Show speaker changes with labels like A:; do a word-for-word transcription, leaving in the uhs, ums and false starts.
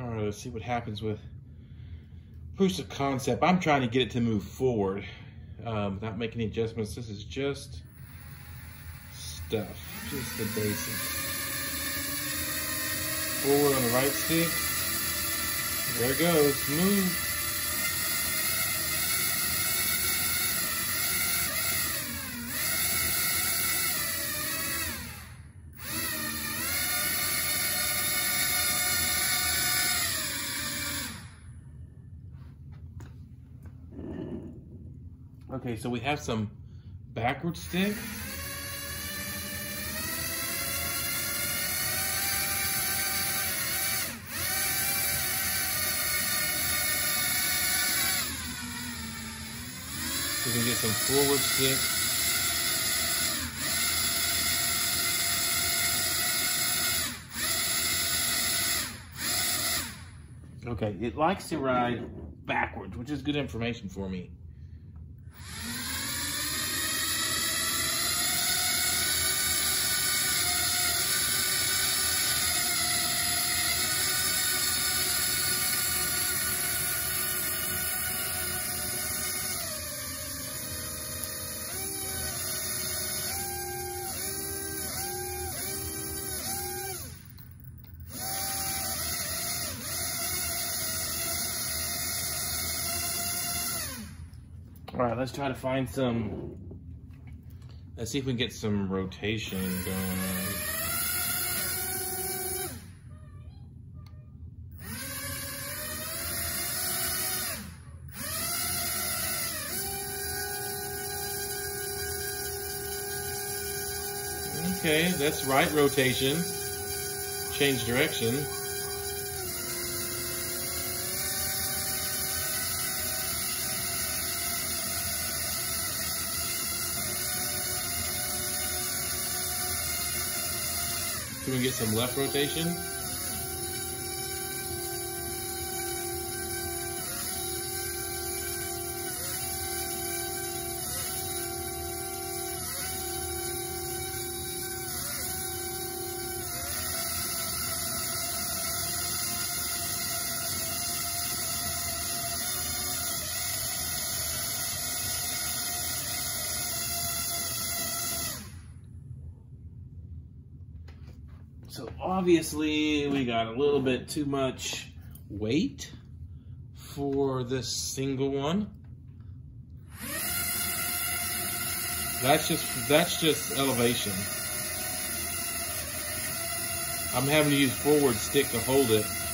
A: All right, let's see what happens with proofs of concept. I'm trying to get it to move forward um, without making any adjustments. This is just stuff, just the basics. Forward on the right stick. There it goes, move. Okay, so we have some backward stick. We can get some forward stick. Okay, it likes to ride backwards, which is good information for me. All right, let's try to find some, let's see if we can get some rotation going on. Okay, that's right rotation. Change direction. Can we get some left rotation? So obviously we got a little bit too much weight for this single one. That's just that's just elevation. I'm having to use forward stick to hold it.